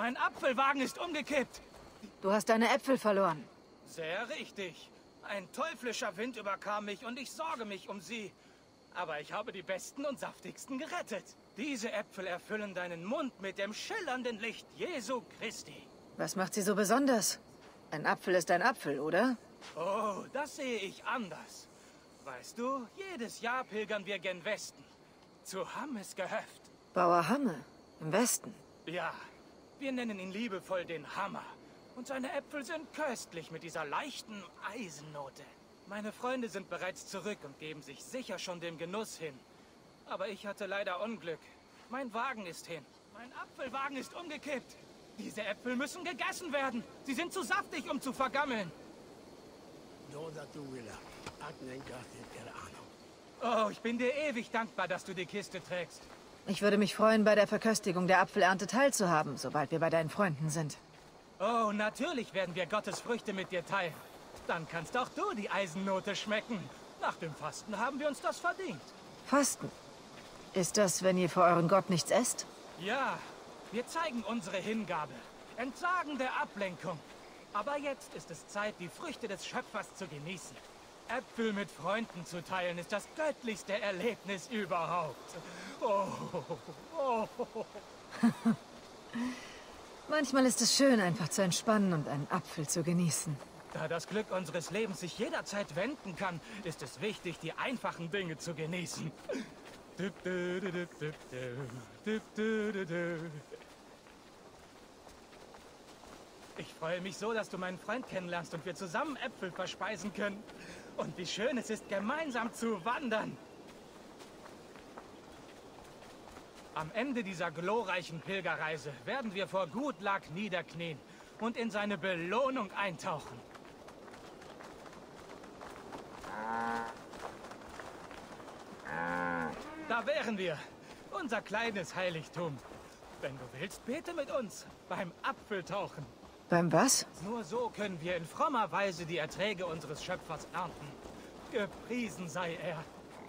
Mein Apfelwagen ist umgekippt. Du hast deine Äpfel verloren. Sehr richtig. Ein teuflischer Wind überkam mich und ich sorge mich um sie. Aber ich habe die besten und saftigsten gerettet. Diese Äpfel erfüllen deinen Mund mit dem schillernden Licht Jesu Christi. Was macht sie so besonders? Ein Apfel ist ein Apfel, oder? Oh, das sehe ich anders. Weißt du, jedes Jahr pilgern wir gen Westen. Zu Hammes Gehöft. Bauer Hamme, im Westen. Ja, wir nennen ihn liebevoll den Hammer. Und seine Äpfel sind köstlich mit dieser leichten Eisennote. Meine Freunde sind bereits zurück und geben sich sicher schon dem Genuss hin. Aber ich hatte leider Unglück. Mein Wagen ist hin. Mein Apfelwagen ist umgekippt. Diese Äpfel müssen gegessen werden. Sie sind zu saftig, um zu vergammeln. Oh, ich bin dir ewig dankbar, dass du die Kiste trägst. Ich würde mich freuen, bei der Verköstigung der Apfelernte teilzuhaben, sobald wir bei deinen Freunden sind. Oh, natürlich werden wir Gottes Früchte mit dir teilen. Dann kannst auch du die Eisennote schmecken. Nach dem Fasten haben wir uns das verdient. Fasten? Ist das, wenn ihr für euren Gott nichts esst? Ja, wir zeigen unsere Hingabe. Entsagen der Ablenkung. Aber jetzt ist es Zeit, die Früchte des Schöpfers zu genießen. Äpfel mit Freunden zu teilen, ist das göttlichste Erlebnis überhaupt. Oh, oh, oh. Manchmal ist es schön, einfach zu entspannen und einen Apfel zu genießen. Da das Glück unseres Lebens sich jederzeit wenden kann, ist es wichtig, die einfachen Dinge zu genießen. Ich freue mich so, dass du meinen Freund kennenlernst und wir zusammen Äpfel verspeisen können. Und wie schön es ist, gemeinsam zu wandern. Am Ende dieser glorreichen Pilgerreise werden wir vor Gutlack niederknien und in seine Belohnung eintauchen. Da wären wir. Unser kleines Heiligtum. Wenn du willst, bete mit uns beim Apfeltauchen. Beim was? Nur so können wir in frommer Weise die Erträge unseres Schöpfers ernten. Gepriesen sei er.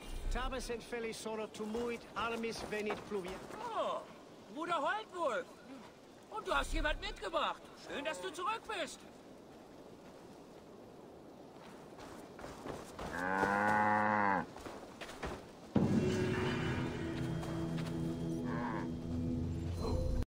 Oh, Bruder Holtwolf. Und du hast jemand mitgebracht. Schön, dass du zurück bist.